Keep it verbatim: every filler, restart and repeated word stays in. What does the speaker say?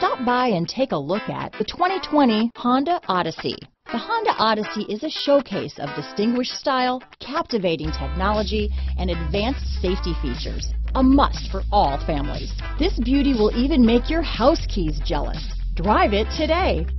Stop by and take a look at the twenty twenty Honda Odyssey. The Honda Odyssey is a showcase of distinguished style, captivating technology, and advanced safety features. A must for all families. This beauty will even make your house keys jealous. Drive it today.